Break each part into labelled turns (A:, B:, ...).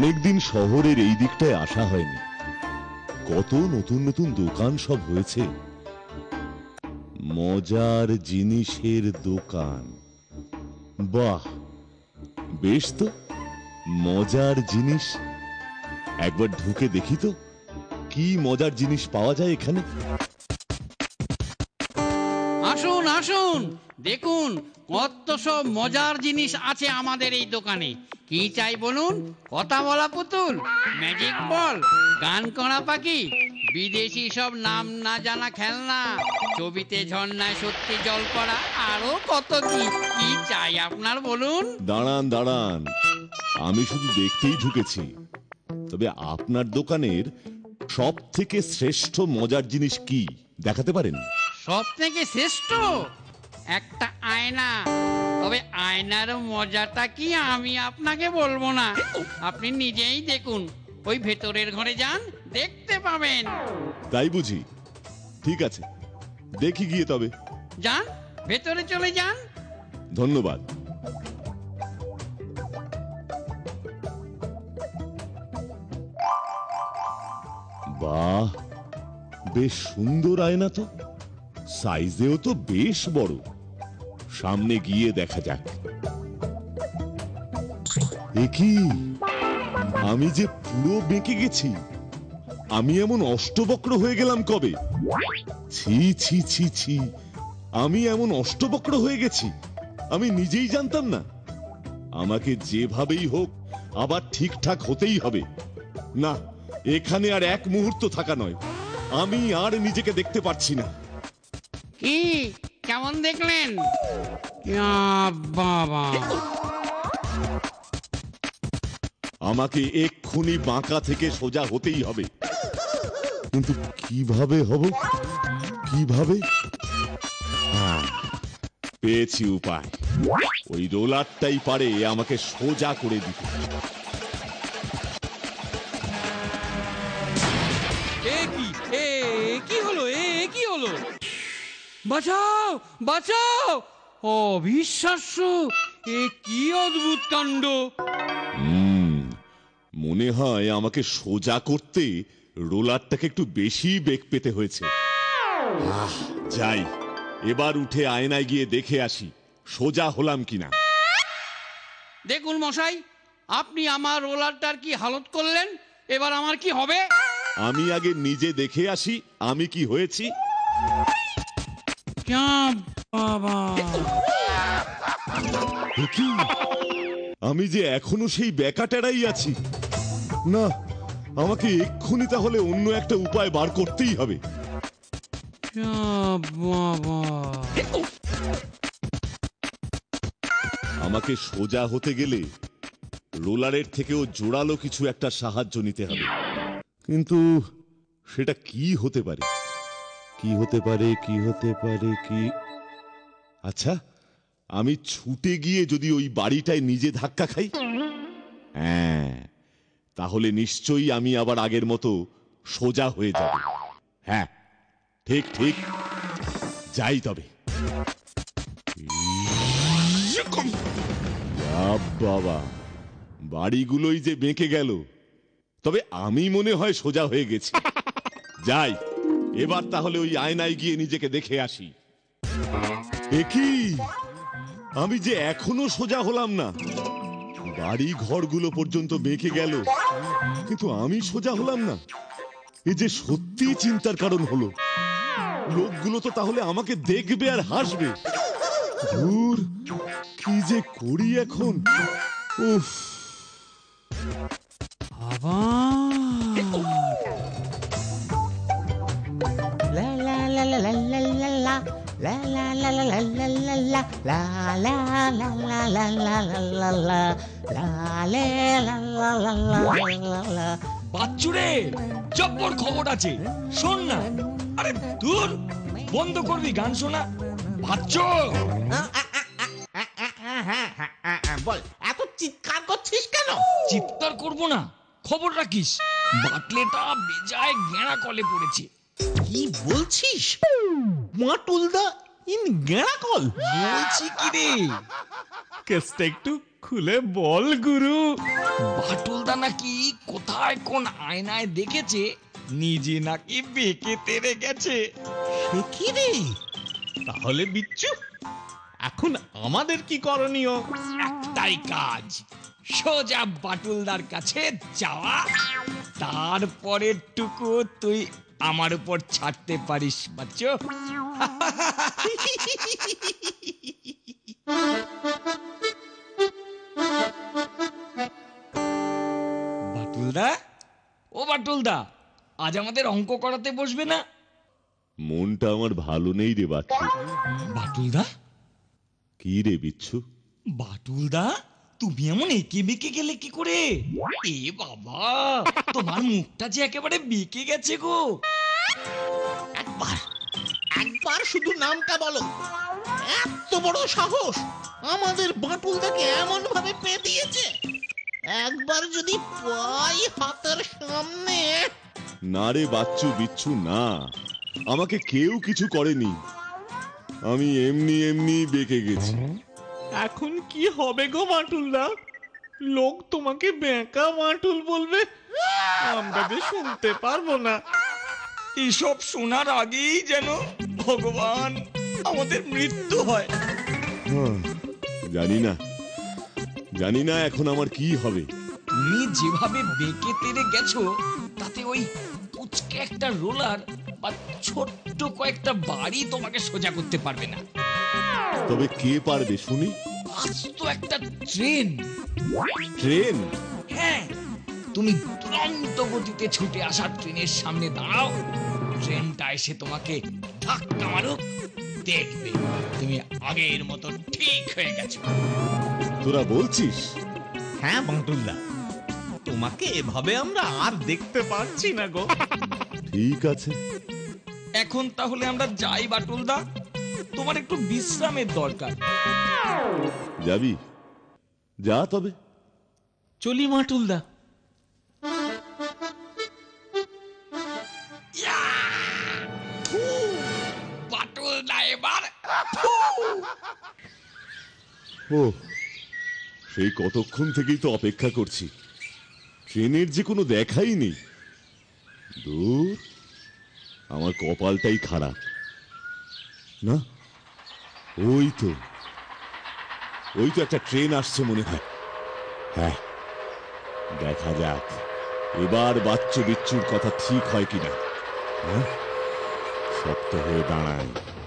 A: অনেকদিন শহরের এই দিকটায় আসা হয়নি। কত নতুন নতুন দোকান সব হয়েছে। মজার জিনিসের দোকান, বাহ বেশ তো, মজার জিনিস। একবার ঢুকে দেখি তো কি মজার জিনিস পাওয়া যায় এখানে।
B: আসুন আসুন, দেখুন কত সব মজার জিনিস আছে আমাদের এই দোকানে। কি চাই বলুন? কথা বলা পুতুল, ম্যাজিক বল, গান করা পাখি, বিদেশি সব নাম না জানা খেলনা, ছবিতে ঝর্ণায় সত্যি জল পড়া, আরো কত কি। কি চাই আপনার বলুন?
A: দাঁড়ান দাঁড়ান, আমি শুধু দেখতেই ঢুকেছি। তবে আপনার দোকানের সব থেকে শ্রেষ্ঠ মজার জিনিস কি দেখাতে পারেন?
B: সব থেকে শ্রেষ্ঠ একটা আয়না। তবে আয়নার মজাটা কি আমি আপনাকে বলবো না, আপনি নিজেই দেখুন। ওই ভেতরের ঘরে যান, দেখতে পাবেন।
A: তাই বুঝি? ঠিক আছে, দেখি গিয়ে তবে।
B: যান, ভেতরে চলে যান।
A: ধন্যবাদ। বাহ, বেশ সুন্দর আয়না তো, সাইজেও তো বেশ বড়। সামনে গিয়ে দেখা যাক। কি, আমি যে পুরো বেঁকে গেছি। আমি এমন অষ্টবক্র হয়ে গেলাম কবে? ছি ছি ছি ছি, আমি এমন অষ্টবক্র হয়ে গেছি আমি নিজেই জানতাম না। আমাকে যেভাবেই হোক আবার ঠিকঠাক হতেই হবে। না, এখানে আর এক মুহূর্ত থাকা নয়। আমি আর নিজেকে দেখতে পারছি না।
B: কি কেমন দেখলেন? বাবা,
A: আমাকে এক্ষুনি বাঁকা থেকে সোজা হতেই হবে। কিন্তু কিভাবে হব? কিভাবে? পেয়েছি উপায়। ওই রোলারটাই পারে আমাকে সোজা করে দিতে।
B: কি হলো? কি হলো? বাঁচাও বাঁচাও! অবিশ্বাস্য! এ কি অদ্ভুত কাণ্ড!
A: মনে হয় আমাকে সোজা করতে রোলারটাকে একটু বেশি বেগ পেতে হয়েছে। যাই, এবার উঠে আয়নায় গিয়ে দেখে আসি সোজা হলাম কিনা।
B: দেখুন মশাই, আপনি আমার রোলারটার কি হালত করলেন। এবার আমার কি হবে?
A: আমি আগে নিজে দেখে আসি আমি কি হয়েছি।
B: বাবা,
A: আমি যে এখনো সেই বেকাটেরাই আছি। না, আমাকে এক্ষুনি তাহলে অন্য একটা উপায় বার করতেই হবে। আমাকে সোজা হতে গেলে রোলারের থেকেও জোরালো কিছু একটা সাহায্য নিতে হবে। কিন্তু সেটা কি হতে পারে? কি হতে পারে? কি হতে পারে? কি, আচ্ছা, আমি ছুটে গিয়ে যদি ওই বাড়িটায় নিজে ধাক্কা খাই, হ্যাঁ, তাহলে নিশ্চয়ই আমি আবার আগের মতো সোজা হয়ে যাব। হ্যাঁ, ঠিক ঠিক, যাই তবে। বাবা, বাড়িগুলোই যে বেঁকে গেল, তবে আমি মনে হয় সোজা হয়ে গেছি। যাই, এবার তাহলে ওই আয়নায় গিয়ে নিজেকে দেখে আসি। কি, আমি যে এখনো সোজা হলাম না। বাড়ি ঘরগুলো পর্যন্ত বেঁকে গেল, কিন্তু আমি সোজা হলাম না। এ যে সত্যি চিন্তার কারণ হলো। লোকগুলো তো তাহলে আমাকে দেখবে আর হাসবে। ধুর, কি যে করি এখন। উফ,
C: বাচ্চুরে, জব্বর খবর আছে, শোন না। আরে দূর, বন্ধ করবি গান শোনা। বাচ্চু,
D: বল, এত চিৎকার করছিস কেন?
C: চিৎকার করবো না, খবর রাখিস। বাটলেটা বেজায় গেঁড়া কলে পড়েছে।
D: কি বলছিস? মাটুলদা ইন গেঁড়াকল?
C: বলছি কি রে,
E: কেসটা একটু খুলে বল গুরু।
C: বাটুলদা নাকি কোথায় কোন আয়নায় দেখেছে নিজে নাকি বেঁকে তেরে গেছে।
E: সে কি রে? তাহলে বিচ্ছু, এখন আমাদের কি করণীয়?
C: একটাই কাজ, সোজা বাটুলদার কাছে যাওয়া, তারপরের টুকু তুই আমার উপর ছাড়তে পারিস বাচ্চু। বাটুলদা, ও বাটুলদা, আজ আমাদের অঙ্ক করাতে বসবে না?
A: মনটা আমার ভালো নেই রে বাচ্চু।
C: বাটুলদা,
A: কি রে বিচ্ছু?
C: বাটুলদা, তুমি এমন এঁকে বেঁকে গেলে কি করে? এ বাবা, তোমার মুখটা যে একেবারে বেঁকে গেছে গো।
D: একবার একবার শুধু নামটা বলো। এত বড় সাহস আমাদের বাটুলদাকে এমন ভাবে পেয়ে দিয়েছে। একবার যদি পাই হাতের সামনে।
A: না রে বাচ্চু বিচ্ছু, না, আমাকে কেউ কিছু করেনি, আমি এমনি এমনি বেঁকে গেছি।
E: এখন কি হবে গো বাটুলদা? লোক তোমাকে বেঁকা বাটুল বলবে, আমরা যে শুনতে পারবো না।
C: এসব শোনার আগেই যেন ভগবান আমাদের মৃত্যু হয়।
A: জানি না, জানি না এখন আমার কি হবে।
C: তুমি যেভাবে বেঁকে তেরে গেছো, তাতে ওই পুচকে একটা রোলার বা ছোট্ট কয়েকটা বাড়ি তোমাকে সোজা করতে পারবে না।
A: তবে কে পারবে শুনি?
C: আজ তো একটা ট্রেন।
A: ট্রেন?
C: হ্যাঁ, তুমি দুরন্ত গতিতে ছুটে আসা ট্রেনের সামনে দাঁড়াও, ট্রেনটা এসে তোমাকে ধাক্কা মারুক, দেখবে তুমি আগের মতো ঠিক হয়ে গেছো।
A: তোরা বলছিস?
E: হ্যাঁ বাটুলদা, তোমাকে এভাবে আমরা আর দেখতে পাচ্ছি না গো।
A: ঠিক আছে,
C: এখন তাহলে আমরা যাই বাটুলদা, তোমার একটু বিশ্রামের দরকার।
A: যাবি? যা তবে।
E: চলি বাটুলদা।
C: বাটুলদা এবার
A: ও, সেই কতক্ষণ থেকেই তো অপেক্ষা করছি, ট্রেনের যে কোনো দেখাই নেই। দূর, আমার কপালটাই খারাপ। না, ওই তো একটা ট্রেন আসছে মনে হয়। হ্যাঁ, দেখা যাক এবার বাচ্চু বিচ্ছুর কথা ঠিক হয় কিনা। হ্যাঁ, শক্ত হয়ে দাঁড়ায়।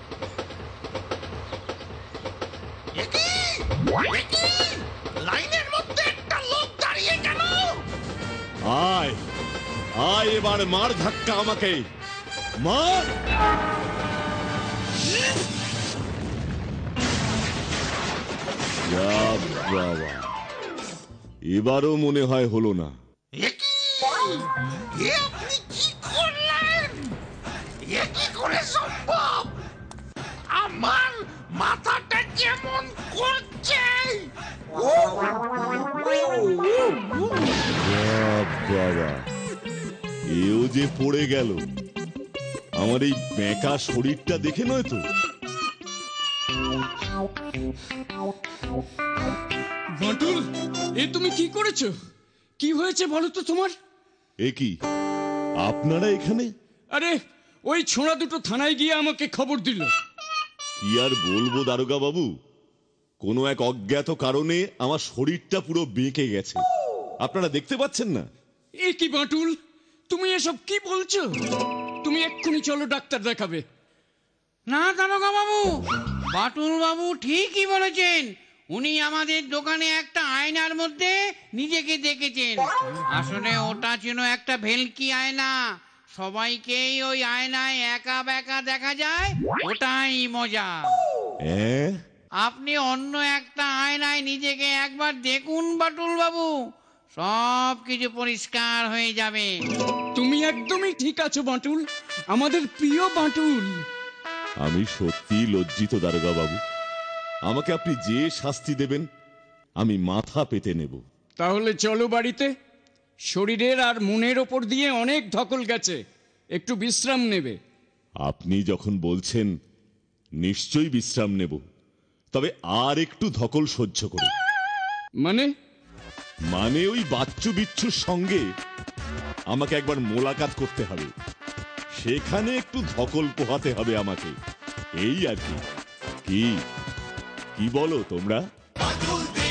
D: লাইনের মধ্যে একটা লোক দাঁড়িয়ে গেল।
A: আয় আয়, এবার মার ধাক্কা আমাকে, মার। যা বাবা, এবারও মনে হয় হলো না।
D: আপনি কি করলেন? এ কি করে সম্ভব? আমার মাথাটা কেমন করছে।
A: বাবা, এও যে পড়ে গেল। আমার এই বেঁকা শরীরটা দেখে নয় তো?
B: বাটুল, এ তুমি কি করেছো? কি হয়েছে বলো তো তোমার?
A: এ কি, আপনারা এখানে?
B: আরে, ওই ছোঁড়া দুটো থানায় গিয়ে আমাকে খবর দিল।
A: কি আর বলবো দারোগা বাবু, কোনো এক অজ্ঞাত কারণে আমার শরীরটা পুরো বেঁকে গেছে, আপনারা দেখতে পাচ্ছেন না?
B: এ কি বাটুল, তুমি এসব কি বলছো? তুমি এক্ষুনি চলো, ডাক্তার দেখাবে। না দারোগা বাবু, বাটুল বাবু ঠিকই বলেছেন। উনি আমাদের দোকানে একটা আয়নার মধ্যে নিজেকে দেখেছেন। আসলে ওটা ছিল একটা ভেলকি আয়না। সবাইকেই ওই আয়নায় একা বেকা দেখা যায়, ওটাই মজা। আপনি অন্য একটা আয়নায় নিজেকে একবার দেখুন বাটুল বাবু, সব কিছু পরিষ্কার হয়ে যাবে। তুমি একদমই ঠিক আছো বাটুল, আমাদের প্রিয় বাটুল।
A: আমি সত্যি লজ্জিত দারোগা বাবু, আমাকে আপনি যে শাস্তি দেবেন আমি মাথা পেতে নেব।
B: তাহলে চলো বাড়িতে, শরীরের আর মনের ওপর দিয়ে অনেক ধকল গেছে, একটু বিশ্রাম নেবে।
A: আপনি যখন বলছেন নিশ্চয়ই বিশ্রাম নেব, তবে আর একটু ধকল সহ্য করুন।
E: মানে?
A: মানে ওই বাচ্চু বিচ্ছুর সঙ্গে আমাকে একবার মোলাকাত করতে হবে, সেখানে একটু ধকল পোহাতে হবে আমাকে, এই আর কি। কি কি বলো তোমরা?